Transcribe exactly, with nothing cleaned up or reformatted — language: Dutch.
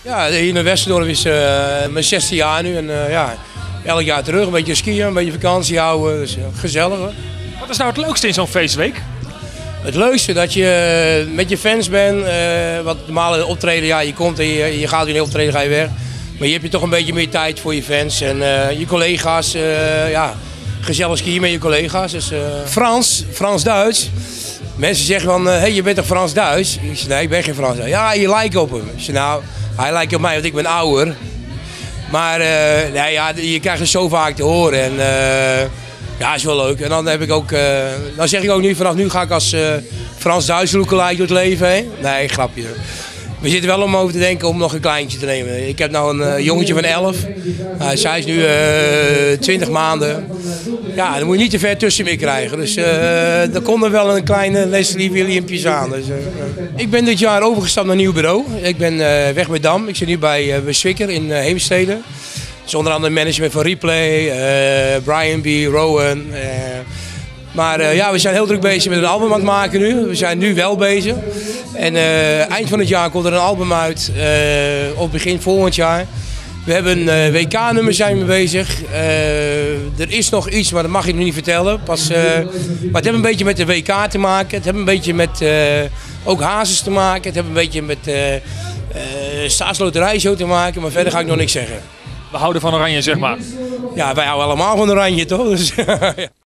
Ja, hier in Westendorp is uh, mijn zesde jaar nu en uh, ja, elk jaar terug. Een beetje skiën, een beetje vakantie houden. Dus, uh, gezellig hoor. Wat is nou het leukste in zo'n feestweek? Het leukste dat je met je fans bent. Uh, wat normale optreden, ja, je komt en je, je gaat weer een optreden, ga je weg. Maar je hebt je toch een beetje meer tijd voor je fans en uh, je collega's. Uh, ja, gezellig skiën met je collega's. Dus, uh, Frans, Frans-Duits. Mensen zeggen van, hé, uh, hey, je bent toch Frans-Duits? Ik zeg, nee, ik ben geen Frans-Duits. Ja, je lijkt op hem. Ik zeg, nou, hij lijkt op mij, want ik ben ouder. Maar uh, nee, ja, je krijgt het zo vaak te horen. En uh, ja, is wel leuk. En dan heb ik ook, uh, dan zeg ik ook nu, vanaf nu ga ik als uh, Frans-Duits lookalike door het leven heen. Nee, grapje. We zitten wel om over te denken om nog een kleintje te nemen. Ik heb nou een uh, jongetje van elf. Uh, zij is nu uh, twintig maanden. Ja, dan moet je niet te ver tussen meer krijgen. Dus uh, er komt er wel een kleine Leslie Williampjes aan. Dus, uh, ik ben dit jaar overgestapt naar een nieuw bureau. Ik ben uh, weg bij Dam. Ik zit nu bij, uh, bij Zwicker in uh, Heemstede. Dat is onder andere management van Replay, uh, Brian B, Rowan. Uh, Maar uh, ja, we zijn heel druk bezig met een album aan het maken nu. We zijn nu wel bezig. En uh, eind van het jaar komt er een album uit, uh, of begin volgend jaar. We hebben een uh, W K-nummer zijn we bezig. Uh, er is nog iets, maar dat mag ik nog niet vertellen. Pas, uh, maar het heeft een beetje met de W K te maken. Het heeft een beetje met uh, ook Hazes te maken. Het heeft een beetje met uh, uh, Staatsloterij zo te maken. Maar verder ga ik nog niks zeggen. We houden van Oranje, zeg maar. Ja, wij houden allemaal van Oranje, toch? Dus, ja.